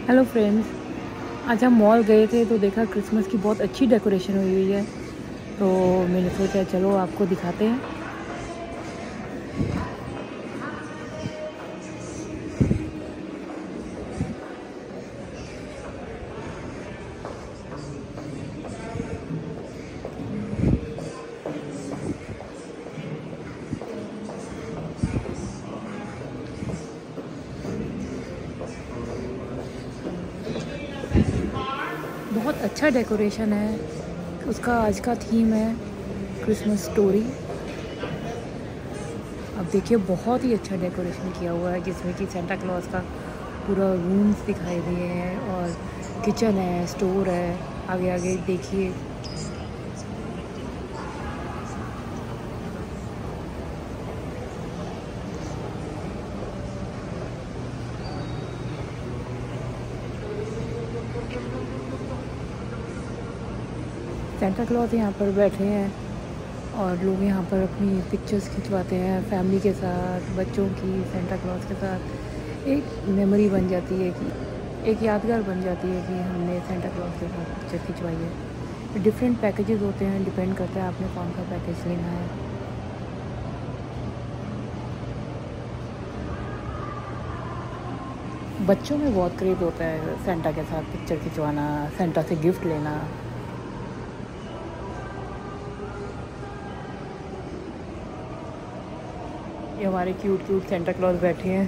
Hello friends, आज हम mall गए थे तो देखा क्रिसमस की बहुत अच्छी डेकोरेशन हुई हुई है। तो मैंने सोचा चलो आपको दिखाते हैं। बहुत अच्छा डेकोरेशन है। उसका आज का थीम है क्रिसमस स्टोरी। अब देखिए बहुत ही अच्छा डेकोरेशन किया हुआ है जिसमें कि सेंटा क्लॉज का पूरा रूम्स दिखाई दिए हैं और किचन है, स्टोर है। आगे आगे देखिए। सेंटा क्लॉज यहाँ पर बैठे हैं और लोग यहाँ पर अपनी पिक्चर्स खिंचवाते हैं फैमिली के साथ, बच्चों की सेंटा क्लॉज के साथ। एक मेमोरी बन जाती है कि एक यादगार बन जाती है कि हमने सेंटा क्लॉज के साथ पिक्चर खिंचवाई है। डिफरेंट पैकेजेस होते हैं, डिपेंड करता है आपने कौन सा पैकेज लेना है। बच्चों में बहुत क्रेज़ होता है सेंटा के साथ पिक्चर खिंचवाना, सेंटा से गिफ्ट लेना। ये हमारे क्यूट क्यूट सेंटा क्लॉज बैठे हैं।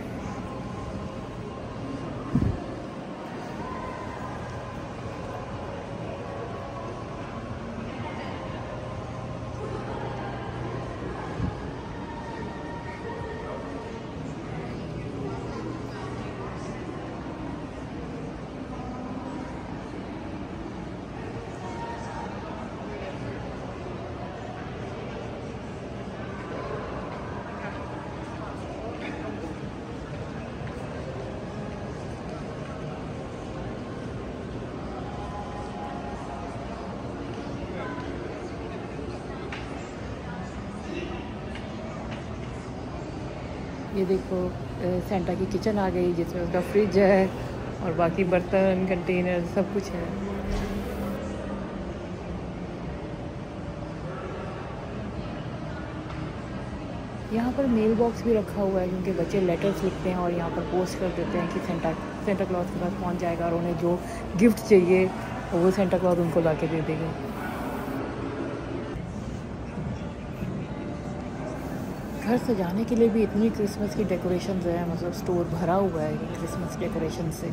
ये देखो सेंटा की किचन आ गई जिसमें उसका फ्रिज है और बाकी बर्तन, कंटेनर सब कुछ है। यहाँ पर मेल बॉक्स भी रखा हुआ है क्योंकि बच्चे लेटर्स लिखते हैं और यहाँ पर पोस्ट कर देते हैं कि सेंटा क्लॉज के पास पहुँच जाएगा और उन्हें जो गिफ्ट चाहिए वो सेंटा क्लॉज उनको ला के दे देगा। घर सजाने के लिए भी इतनी क्रिसमस की डेकोरेशन है, मतलब स्टोर भरा हुआ है क्रिसमस डेकोरेशन से।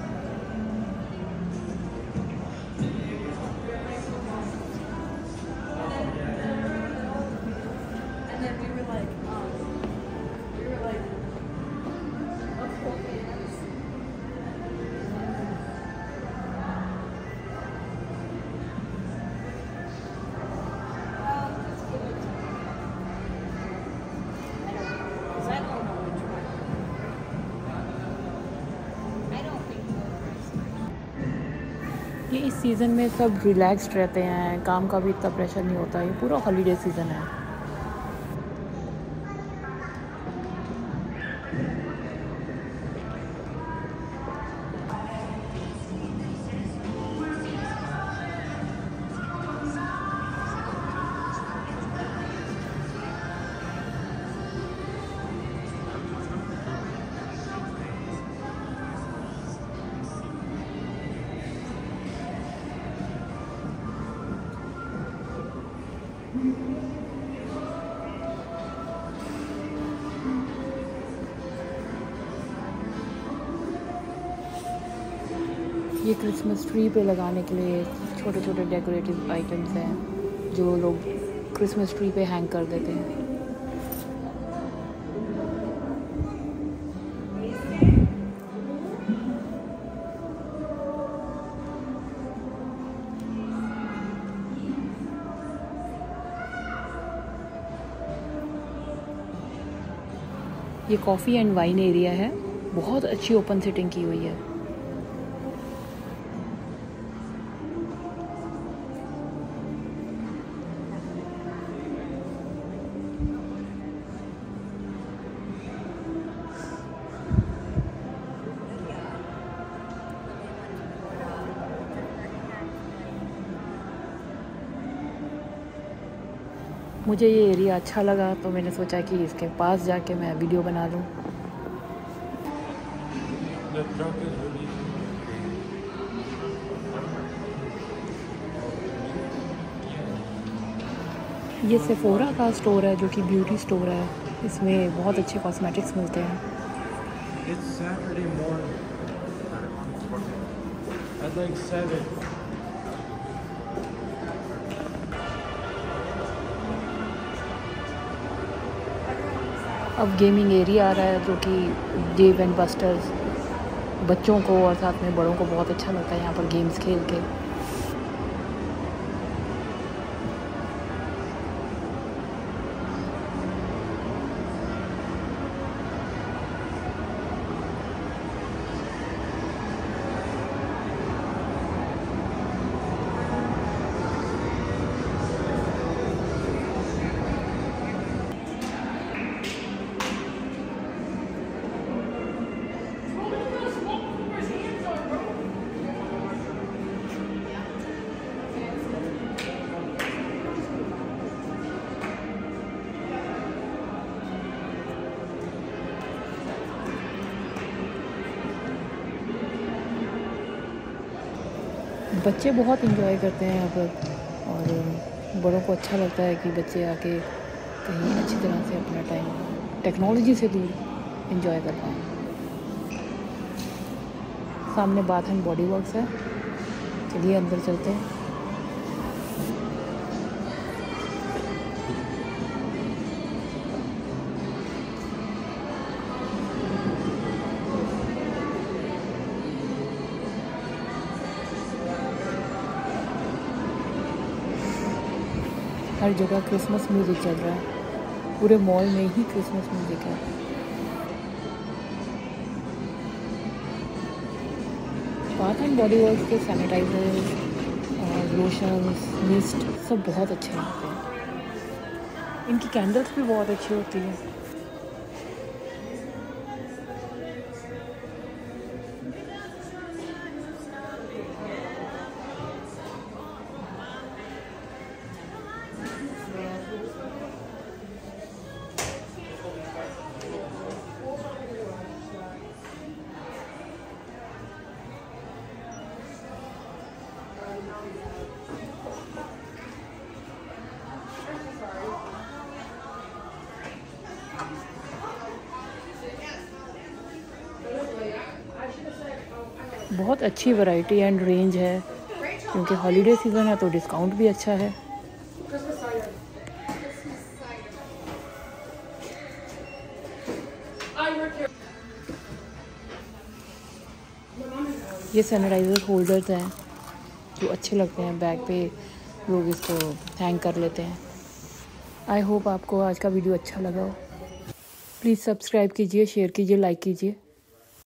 ये इस सीज़न में सब रिलैक्स्ड रहते हैं, काम का भी इतना प्रेशर नहीं होता। ये पूरा हॉलीडे सीज़न है। ये क्रिसमस ट्री पे लगाने के लिए छोटे छोटे डेकोरेटिव आइटम्स हैं जो लोग क्रिसमस ट्री पे हैंग कर देते हैं। ये कॉफ़ी एंड वाइन एरिया है, बहुत अच्छी ओपन सिटिंग की हुई है। मुझे ये एरिया अच्छा लगा तो मैंने सोचा कि इसके पास जाके मैं वीडियो बना लूँ। ये सेफोरा का स्टोर है जो कि ब्यूटी स्टोर है। इसमें बहुत अच्छे कॉस्मेटिक्स मिलते हैं। अब गेमिंग एरिया आ रहा है जो कि डेव एंड बस्टर्स बच्चों को और साथ में बड़ों को बहुत अच्छा लगता है यहाँ पर गेम्स खेल के। बच्चे बहुत इंजॉय करते हैं यहाँ पर और बड़ों को अच्छा लगता है कि बच्चे आके कहीं अच्छी तरह से अपना टाइम टेक्नोलॉजी से दूर इंजॉय कर पाएँ। सामने बाथ एंड बॉडी वर्क्स है। चलिए अंदर चलते हैं। हर जगह क्रिसमस म्यूज़िक चल रहा है। पूरे मॉल में ही क्रिसमस म्यूज़िक है। बाथ एंड बॉडी वर्क्स के सैनिटाइजर्स और लोशंस मिस्ट सब बहुत अच्छे होते हैं। इनकी कैंडल्स भी बहुत अच्छी होती हैं। बहुत अच्छी वैरायटी एंड रेंज है क्योंकि हॉलीडे सीज़न है तो डिस्काउंट भी अच्छा है। ये सैनिटाइज़र होल्डर्स हैं जो अच्छे लगते हैं। बैग पे लोग इसको हैंग कर लेते हैं। आई होप आपको आज का वीडियो अच्छा लगा हो। प्लीज़ सब्सक्राइब कीजिए, शेयर कीजिए, लाइक कीजिए।